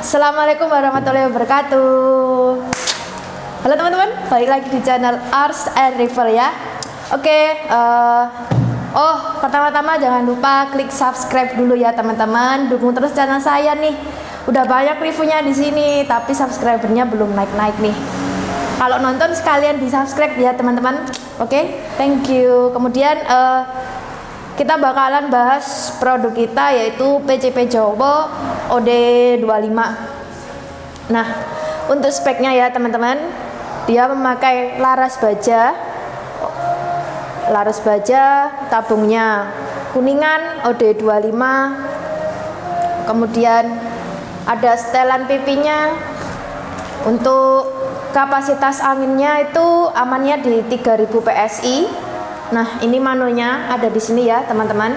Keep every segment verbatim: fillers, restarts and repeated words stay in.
Assalamualaikum warahmatullahi wabarakatuh. Halo teman-teman, balik lagi di channel Ars and River ya. Oke, uh, oh pertama-tama jangan lupa klik subscribe dulu ya teman-teman. Dukung terus channel saya nih. Udah banyak reviewnya di sini, tapi subscribernya belum naik-naik nih. Kalau nonton sekalian di subscribe ya teman-teman. Oke, thank you. Kemudian uh, kita bakalan bahas produk kita yaitu P C P Jowo O D dua puluh lima. Nah, untuk speknya ya teman-teman, dia memakai laras baja, laras baja, tabungnya kuningan O D dua puluh lima. Kemudian ada setelan pipinya. Untuk kapasitas anginnya itu amannya di tiga ribu P S I. Nah, ini manunya ada di sini ya teman-teman.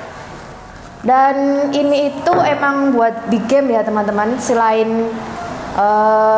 Dan ini itu emang buat big game ya teman-teman. Selain uh,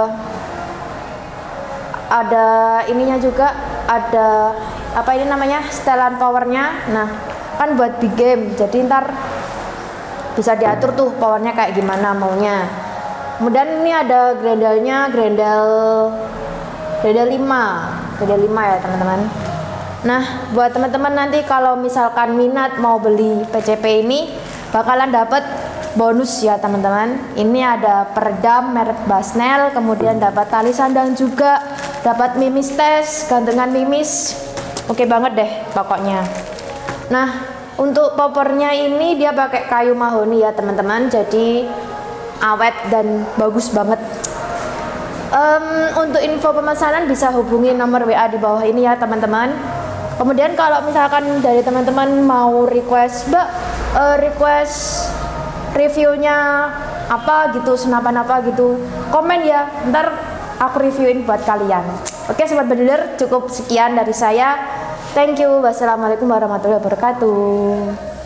ada ininya juga, ada apa ini namanya, setelan powernya. Nah, kan buat big game, jadi ntar bisa diatur tuh powernya kayak gimana maunya. Kemudian ini ada grendelnya, grendel grendel lima, grendel lima ya teman-teman. Nah, buat teman-teman nanti kalau misalkan minat mau beli P C P ini, bakalan dapat bonus ya teman-teman. Ini ada peredam merek Basnel, kemudian dapat tali sandang juga, dapat mimis tes, gantungan mimis. Oke banget deh pokoknya. Nah, untuk popornya ini dia pakai kayu mahoni ya teman-teman, jadi awet dan bagus banget. Um, untuk info pemesanan bisa hubungi nomor W A di bawah ini ya teman-teman. Kemudian kalau misalkan dari teman-teman mau request, Mbak, uh, request reviewnya apa gitu, senapan apa gitu, komen ya, ntar aku reviewin buat kalian. Oke sobat bediler, cukup sekian dari saya. Thank you. Wassalamualaikum warahmatullahi wabarakatuh.